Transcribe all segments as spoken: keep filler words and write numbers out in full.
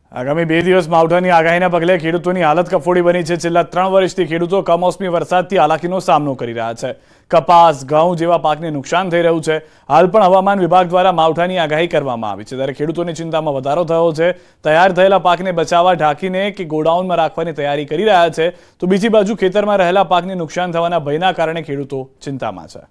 આગામી બે દિવસ માવઠાની આગાહીના પગલે ખેડૂતોની હાલત કફોડી બની છે। છેલ્લા ત્રણ વર્ષથી ખેડૂતો કમોસમી વરસાદથી હાલાકીનો સામનો કરી રહ્યા છે। કપાસ, ઘઉં જેવા પાકને નુકસાન થઈ રહ્યું છે। હાલ પણ હવામાન વિભાગ દ્વારા માવઠાની આગાહી કરવામાં આવી છે, ત્યારે ખેડૂતોની ચિંતામાં વધારો થયો છે। તૈયાર થયેલા પાકને બચાવવા ઢાંકીને કે ગોડાઉનમાં રાખવાની તૈયારી કરી રહ્યા છે, તો બીજી બાજુ ખેતરમાં રહેલા પાકને નુકસાન થવાના ભયના કારણે ખેડૂતો ચિંતામાં છે।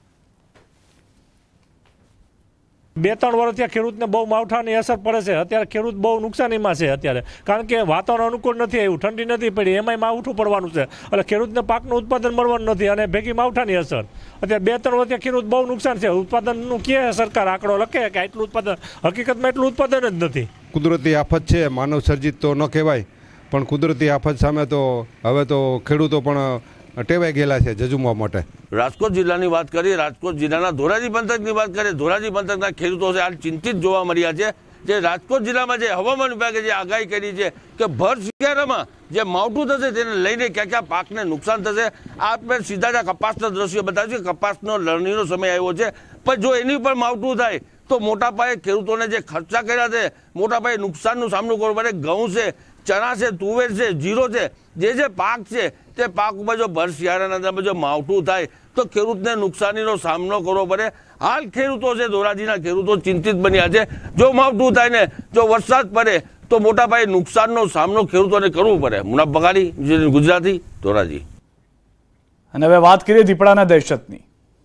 બે ત્રણ વર્ષથી ખેડૂતને બહુ માવઠાની અસર પડે છે। અત્યારે ખેડૂત બહુ નુકસાનીમાં છે અત્યારે, કારણ કે વાતાવરણ અનુકૂળ નથી આવ્યું, ઠંડી નથી પડી, એમાંય માવઠું પડવાનું છે, એટલે ખેડૂતને પાકનું ઉત્પાદન મળવાનું નથી અને ભેગી માવઠાની અસર। અત્યારે બે ત્રણ વર્ષથી ખેડૂત બહુ નુકસાન છે। ઉત્પાદનનું કહે સરકાર આંકડો લખે કે આટલું ઉત્પાદન, હકીકતમાં એટલું ઉત્પાદન જ નથી। કુદરતી આફત છે, માનવ સર્જિત તો ન કહેવાય, પણ કુદરતી આફત સામે તો હવે તો ખેડૂતો પણ ટેવાઈ ગયેલા છે જજુમવા માટે। રાજકોટ જિલ્લાની વાત કરીએ, રાજકોટ જિલ્લાના ધોરાજી પંથકની વાત કરીએ, ધોરાજી પંથકના ખેડૂતો છે હાલ ચિંતિત જોવા મળ્યા છે। જે રાજકોટ જિલ્લામાં જે હવામાન વિભાગે જે આગાહી કરી છે કે ભર શિયાળામાં જે માવઠું થશે તેને લઈને ક્યાં ક્યાં પાકને નુકસાન થશે। આપણે સીધા જ કપાસના દ્રશ્યો બતાવ્યું છે, કપાસનો લણણીનો સમય આવ્યો છે, પણ જો એની પર માવઠું થાય તો મોટા પાયે ખેડૂતોને જે ખર્ચા કર્યા છે, મોટા પાયે નુકસાનનો સામનો કરવો પડે। ઘઉં છે, ચણા છે, તુવેર છે, જીરો છે, જે જે પાક છે તે પાક ઉપર જો ભર શિયાળાના અંદર જો માવઠું થાય તો ખેડૂતને નુકસાનીનો સામનો કરવો પડે। હાલ ખેડૂતો છે, ધોરાજીના ખેડૂતો ચિંતિત બન્યા છે। જો માવઠું થાય ને જો વરસાદ પડે તો મોટા પાયે નુકસાનનો સામનો ખેડૂતોને કરવો પડે। મુનાફ બગાડી, ગુજરાતી, ધોરાજી। અને હવે વાત કરીએ દીપડાના દહેશતની।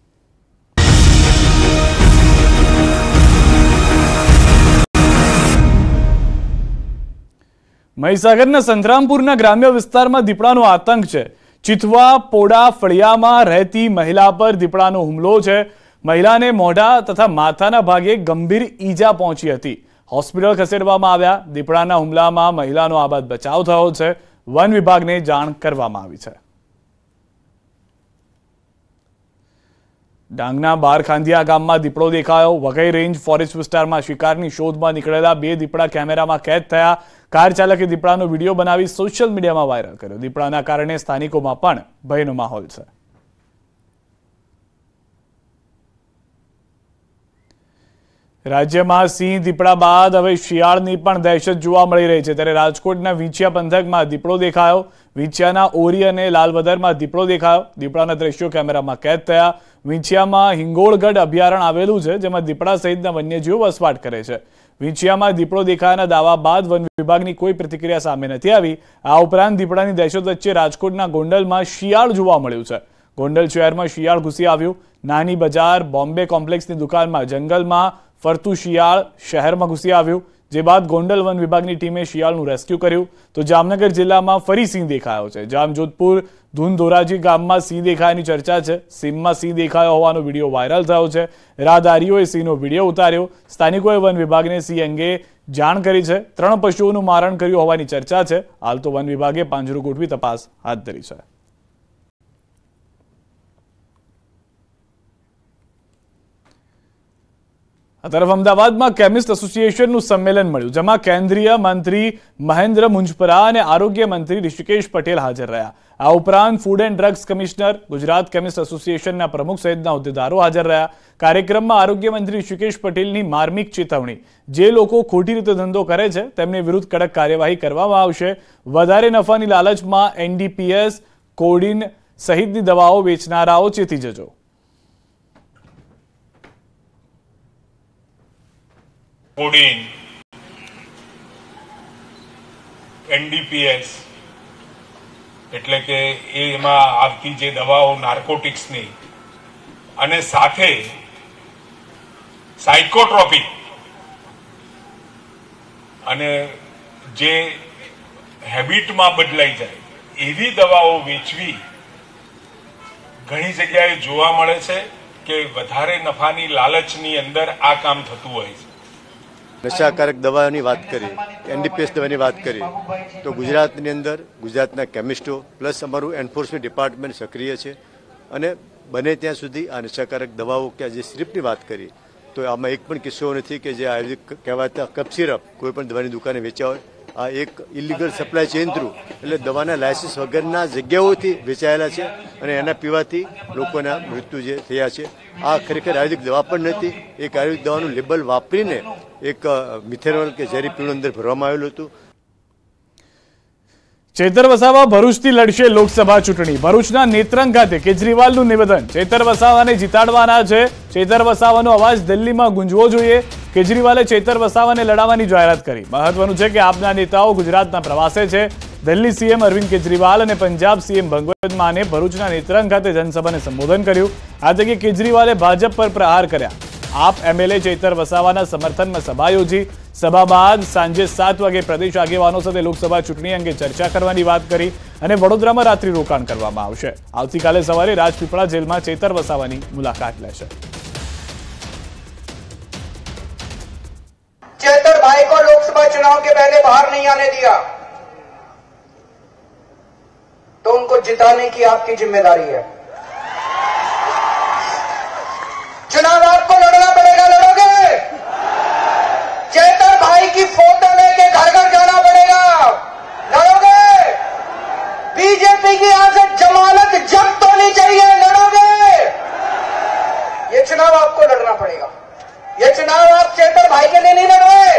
મહીસાગરના સંતરામપુરના ગ્રામ્ય વિસ્તારમાં દીપડાનો આતંક છે। ચિતવા પોડા ફળિયામાં રહેતી મહિલા પર દીપડાનો હુમલો છે। મહિલાને મોઢા તથા માથાના ભાગે ગંભીર ઈજા પહોંચી હતી, હોસ્પિટલ ખસેડવામાં આવ્યા। દીપડાના હુમલામાં મહિલાનો આબાદ બચાવ થયો છે, વન વિભાગને જાણ કરવામાં આવી છે। ડાંગના બારખાંધિયા ગામમાં દીપડો દેખાયો। વઘઈ રેન્જ ફોરેસ્ટ વિસ્તારમાં શિકારની શોધમાં નીકળેલા બે દીપડા કેમેરામાં કેદ થયા। કાર ચાલકે દીપડાનો વિડીયો બનાવી સોશિયલ મીડિયામાં વાયરલ કર્યો। દીપડાના કારણે સ્થાનિકોમાં પણ ભયનો માહોલ છે। રાજ્યમાં સિંહ દીપડા બાદ હવે શિયાળની પણ દહેશત જોવા મળી રહી છે, ત્યારે રાજકોટના વિંછિયા પંથકમાં દીપડો દેખાયો। વિંછિયાના ઓરી અને લાલવદરમાં દીપડો દેખાયો। દીપડાના દ્રશ્યો કેમેરામાં કેદ થયા। વિંછિયામાં હિંગોળગઢ અભયારણ્ય આવેલું છે, જેમાં દીપડા સહિતના વન્યજીવો વસવાટ કરે છે। વિંછિયામાં દીપડો દેખાયાના દાવા બાદ વન વિભાગની કોઈ પ્રતિક્રિયા સામે નથી આવી। આ ઉપરાંત દીપડાની દહેશત વચ્ચે રાજકોટના ગોંડલમાં શિયાળ જોવા મળ્યું છે। ગોંડલ શહેરમાં શિયાળ ઘૂસી આવ્યું। નાની બજાર બોમ્બે કોમ્પ્લેક્સની દુકાનમાં જંગલમાં ફરતું શિયાળ શહેરમાં ઘૂસી આવ્યું, જે બાદ ગોંડલ વન વિભાગની ટીમે શિયાળનું રેસ્ક્યુ કર્યું। તો જામનગર જિલ્લામાં ફરી સિંહ દેખાયો છે। જામજોધપુર ધુનધોરાજી ગામમાં સિંહ દેખાયાની ચર્ચા છે। સીમમાં સિંહ દેખાયો હોવાનો વિડીયો વાયરલ થયો છે। રાહદારીઓએ સિંહનો વિડીયો ઉતાર્યો। સ્થાનિકોએ વન વિભાગને સિંહ અંગે જાણ કરી છે। ત્રણ પશુઓનું મારણ કર્યું હોવાની ચર્ચા છે। હાલ તો વન વિભાગે પાંજરું ગોઠવી તપાસ હાથ ધરી છે। આ તરફ અમદાવાદમાં કેમિસ્ટ એસોસિએશનનું સંમેલન મળ્યું, જેમાં કેન્દ્રીય મંત્રી મહેન્દ્ર મુંજપરા અને આરોગ્ય મંત્રી ઋષિકેશ પટેલ હાજર રહ્યા। આ ઉપરાંત food and drugs commissioner, Gujarat chemist એસોસિએશનના પ્રમુખ સહિતના હોદ્દેદારો હાજર રહ્યા। કાર્યક્રમમાં આરોગ્ય મંત્રી ઋષિકેશ પટેલની માર્મિક ચેતવણી, જે લોકો ખોટી રીતે ધંધો કરે છે તેમની વિરુદ્ધ કડક કાર્યવાહી કરવામાં આવશે। વધારે નફાની લાલચમાં એનડીપીએસ, કોડિન સહિતની દવાઓ વેચનારાઓ ચેતી જજો। કોડિન, એનડીપીએસ એટલે કે એમાં આવતી જે દવાઓ નાર્કોટિક્સની અને સાથે સાયકોટ્રોપિક અને જે હેબિટમાં બદલાઈ જાય એવી દવાઓ વેચવી ઘણી જગ્યાએ જોવા મળે છે કે વધારે નફાની લાલચની અંદર આ કામ થતું હોય છે। નશાકારક દવાની વાત કરી, એનડીપીએસ દવાની વાત કરી, તો ગુજરાતની અંદર ગુજરાતના કેમિસ્ટો પ્લસ અમારું એન્ફોર્સમેન્ટ ડિપાર્ટમેન્ટ સક્રિય છે અને બને ત્યાં સુધી આ નશાકારક દવાઓ કે જે સિરપની વાત કરી તો આમાં એક પણ કિસ્સો નથી કે જે આયુર્વેદિક કહેવાતા કફ સિરપ કોઈ પણ દવાની દુકાને વેચ્યા હોય આ એક ઇલીગલ સપ્લાય ચેઇન થ્રુ એટલે દવાના લાયસન્સ વગરના જગ્યાઓથી વેચાયેલા છે અને એના પીવાથી લોકોના મૃત્યુ જે થયા છે. આ ખરેખર આયુર્વેદિક દવા પણ નથી. એક આયુર્વેદિક દવાનું લેબલ વાપરીને એક મિથેનોલ કે ઝેરી પીણું અંદર ભરવામાં આવેલું હતું. ચેતર વસાવા ભરૂચથી લડશે લોકસભા ચૂંટણી. ભરૂચના નેત્રંગ ખાતે કેજરીવાલનું નિવેદન. ચેતર વસાવાને જીતાડવાના છે. ચેતર વસાવાનો અવાજ દિલ્હીમાં ગુંજવો જોઈએ. કેજરીવાલે ચેતર વસાવાને લડાવવાની જાહેરાત કરી. મહત્વનું છે કે આપના નેતાઓ ગુજરાતના પ્રવાસે છે. દિલ્હી સીએમ અરવિંદ કેજરીવાલ અને પંજાબ સીએમ ભગવત માને ભરૂચના નેત્રંગ ખાતે જનસભાને સંબોધન કર્યું. આ તકે કેજરીવાલે ભાજપ પર પ્રહાર કર્યા. આપ એમએલએ ચેતર વસાવાના સમર્થનમાં સભા યોજી. સભા બાદ સાંજે સાત વાગે પ્રદેશ આગેવાનો સાથે લોકસભા ચૂંટણી અંગે ચર્ચા કરવાની વાત કરી અને વડોદરામાં રાત્રિ રોકાણ કરવામાં આવશે. આવતીકાલે સવારે રાજપીપળા જેલમાં ચેતર વસાવાની મુલાકાત લેશે. चेतर भाई को लोकसभा चुनाव के पहले बाहर नहीं आने दिया तो उनको जिताने की आपकी जिम्मेदारी है. चुनाव आपको लड़ना पड़ेगा. लड़ोगे? चेतर भाई की फोटो लेके घर घर जाना पड़ेगा. लड़ोगे? बीजेपी की यहां से जमानत जब्त होनी चाहिए. लड़ोगे? ये चुनाव आपको लड़ना पड़ेगा. ये चुनाव आप चेतर भाई के लिए नहीं लड़ रहे.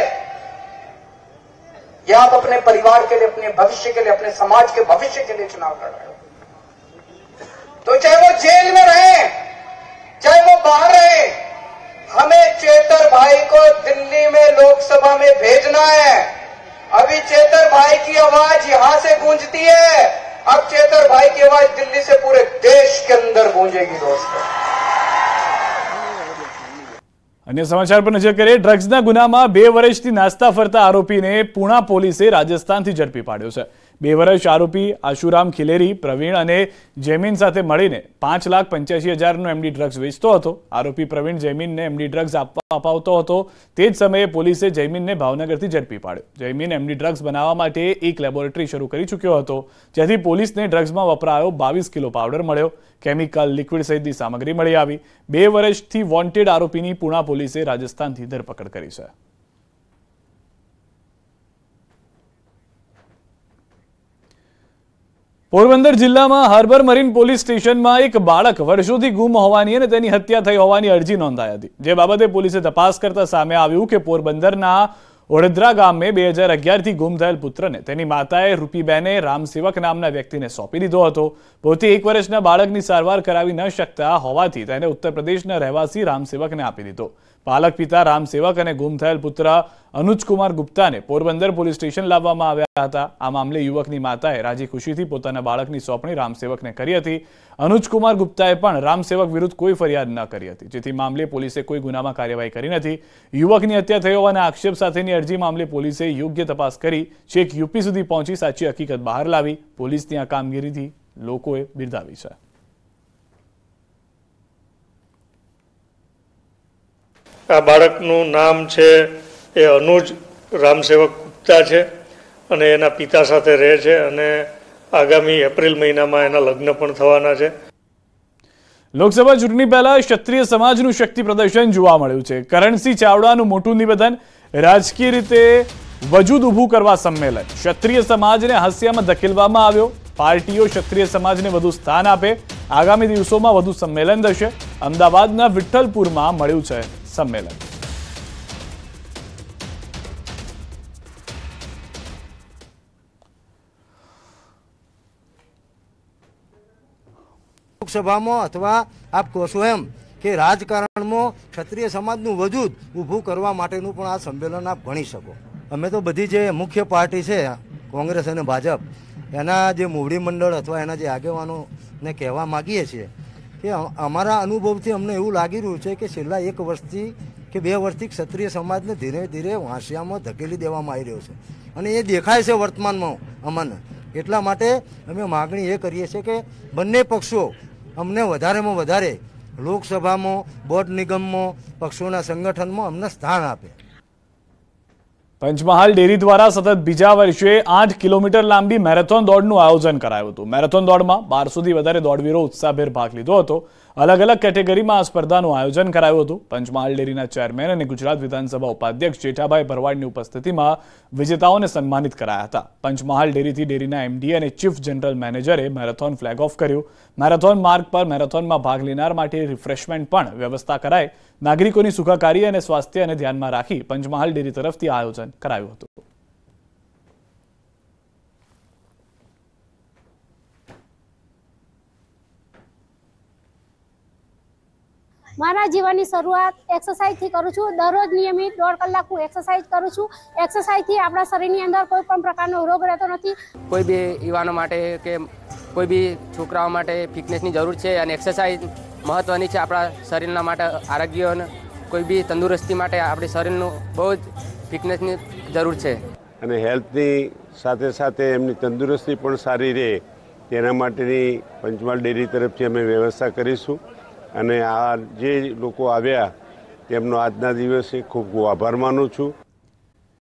ये आप अपने परिवार के लिए, अपने भविष्य के लिए, अपने समाज के भविष्य के लिए चुनाव लड़ रहे हो. तो चाहे वो जेल में रहे, चाहे वो बाहर रहे, हमें चेतर भाई को दिल्ली में लोकसभा में भेजना है. अभी चेतर भाई की आवाज यहां से गूंजती है. अब चेतर भाई की आवाज दिल्ली से पूरे देश के अंदर गूंजेगी. दोस्तों, अन्य समाचार पर नजर करें. ડ્રગ્સના ગુનામાં બે વર્ષથી નાસ્તા ફરતા આરોપીને પુણા પોલીસે રાજસ્થાનથી ઝડપી પાડ્યો છે. બે વર્ષ આરોપી આશુરામ ખિલેરી, પ્રવીણ અને જૈમીન સાથે મળીને પાંચ લાખ પંચ્યાસી હજારનો એમડી ડ્રગ્સ વેચતો હતો. આરોપી પ્રવીણ જૈમીનને એમડી ડ્રગ્સ આપવા અપાવતો હતો. તે જ સમયે પોલીસે જૈમીનને ભાવનગરથી ઝડપી પાડ્યો. જૈમીન એમડી ડ્રગ્સ બનાવવા માટે એક લેબોરેટરી શરૂ કરી ચૂક્યો હતો, જ્યાંથી પોલીસને ડ્રગ્સમાં વપરાયો બાવીસ કિલો પાવડર મળ્યો. કેમિકલ, લિક્વિડ સહિતની સામગ્રી મળી આવી. બે વર્ષથી વોન્ટેડ આરોપીની પુણા પોલીસે રાજસ્થાનથી ધરપકડ કરી છે. પોરબંદર જિલ્લામાં હાર્બર મરીન પોલીસ સ્ટેશનમાં એક બાળક વર્ષોથી ગુમ હોવાની અને તેની હત્યા થઈ હોવાની અરજી નોંધાઈ હતી. જે બાબતે પોલીસે તપાસ કરતા સામે આવ્યું કે પોરબંદરના ઓડેદરા ગામે બે હજાર અગિયારથી ગુમ થયેલ પુત્રને તેની માતાએ રૂપીબેને રામસેવક નામના વ્યક્તિને સોંપી દીધો હતો. પોતે એક વર્ષના બાળકની સારવાર કરાવી ન શકતા હોવાથી તેને ઉત્તર પ્રદેશના રહેવાસી રામસેવકને આપી દીધો. પાલક પિતા રામસેવક અને ગુમ થયેલ પુત્ર અનુજકુમાર ગુપ્તાને પોરબંદર પોલીસ સ્ટેશન લાવવામાં આવ્યા હતા. આ મામલે યુવકની માતાએ રાજી ખુશીથી પોતાના બાળકની સોંપણી રામસેવકને કરી હતી. અનુજકુમાર ગુપ્તાએ પણ રામસેવક વિરુદ્ધ કોઈ ફરિયાદ ન કરી હતી, જેથી મામલે પોલીસે કોઈ ગુનામાં કાર્યવાહી કરી નથી. યુવકની હત્યા થઈ હોવાના આક્ષેપ સાથેની અરજી મામલે પોલીસે યોગ્ય તપાસ કરી છેક યુપી સુધી પહોંચી સાચી હકીકત બહાર લાવી. પોલીસની આ કામગીરીથી લોકોએ બિરદાવી છે. આ બાળકનું નામ છે એ અનુજ રામસેવક ગુપ્તા છે અને એના પિતા સાથે રહે છે અને આગામી એપ્રિલ મહિનામાં એના લગ્ન પણ થવાના છે. લોકસભા ચૂંટણી પહેલા ક્ષત્રિય સમાજનું શક્તિ પ્રદર્શન જોવા મળ્યું છે. કરણસિંહ ચાવડાનું મોટું નિવેદન. રાજકીય રીતે વજૂદ ઊભું કરવા સંમેલન. ક્ષત્રિય સમાજને હાસ્યામાં ધકેલવામાં આવ્યો. પાર્ટીઓ ક્ષત્રિય સમાજને વધુ સ્થાન આપે. આગામી દિવસોમાં વધુ સંમેલન થશે. અમદાવાદના વિઠ્ઠલપુરમાં મળ્યું છે સંમેલન. લોકસભામાં અથવા આપ કહો છો એમ કે રાજકારણમાં ક્ષત્રિય સમાજનું વજૂદ ઊભું કરવા માટેનું પણ આ સંમેલન આપ ગણી શકો. અમે તો બધી જે મુખ્ય પાર્ટી છે કોંગ્રેસ અને ભાજપ, એના જે મોવડી મંડળ અથવા એના જે આગેવાનોને કહેવા માગીએ છીએ કે અમારા અનુભવથી અમને એવું લાગી રહ્યું છે કે છેલ્લા એક વર્ષથી કે બે વર્ષથી ક્ષત્રિય સમાજને ધીરે ધીરે વાંસિયામાં ધકેલી દેવામાં આવી રહ્યો છે અને એ દેખાય છે વર્તમાનમાં અમને. એટલા માટે અમે માગણી એ કરીએ છીએ કે બંને પક્ષો અમને વધારેમાં વધારે લોકસભામાં, બોર્ડ નિગમમાં, પક્ષોના સંગઠનમાં અમને સ્થાન આપે. પંચમહાલ ડેરી દ્વારા સતત બીજા વર્ષે આઠ કિલોમીટર લાંબી મેરેથોન દોડનું આયોજન કરાયું હતું. મેરેથોન દોડમાં બારસોથી વધારે દોડવીરો ઉત્સાહભેર ભાગ લીધો હતો. અલગ અલગ કેટેગરીમાં આ સ્પર્ધાનું આયોજન કરાયું હતું. પંચમહાલ ડેરીના ચેરમેન અને ગુજરાત વિધાનસભા ઉપાધ્યક્ષ જેઠાભાઈ ભરવાડની ઉપસ્થિતિમાં વિજેતાઓને સન્માનિત કરાયા હતા. પંચમહાલ ડેરીથી ડેરીના એમડી અને ચીફ જનરલ મેનેજરે મેરેથોન ફ્લેગ ઓફ કર્યું. મેરેથોન માર્ગ પર મેરેથોનમાં ભાગ લેનાર માટે રિફ્રેશમેન્ટ પણ વ્યવસ્થા કરાઈ. નાગરિકોની સુખાકારી અને સ્વાસ્થ્યને ધ્યાનમાં રાખી પંચમહાલ ડેરી તરફથી આયોજન કરાયું હતું. મારા જીવનની શરૂઆત એક્સરસાઇઝથી કરું છું. દરરોજ નિયમિત દોઢ કલાક હું એક્સરસાઇઝ કરું છું. એક્સરસાઇઝથી આપણા શરીરની અંદર કોઈ પણ પ્રકારનો રોગ રહેતો નથી. કોઈ બી યુવાનો માટે કે કોઈ બી છોકરાઓ માટે ફિટનેસની જરૂર છે અને એક્સરસાઇઝ મહત્ત્વની છે આપણા શરીરના માટે. આરોગ્ય અને કોઈ બી તંદુરસ્તી માટે આપણી શરીરનું બહુ જ ફિટનેસની જરૂર છે. અને હેલ્થની સાથે સાથે એમની તંદુરસ્તી પણ સારી રહે તેના માટેની પંચમહાલ ડેરી તરફથી અમે વ્યવસ્થા કરીશું. અને આ જે લોકો આવ્યા તેમનો આજના દિવસે ખૂબ ખૂબ આભાર માનું છું.